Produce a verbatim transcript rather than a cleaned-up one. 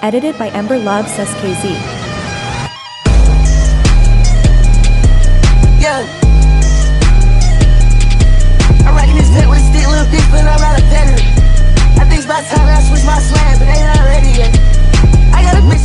Edited by Ember Loves S K Z. Yeah. I'm rocking this pet with a stick, little bitch, but I'm not a veteran. I think it's about time I switch my slang, but they not ready yet. I got a bitch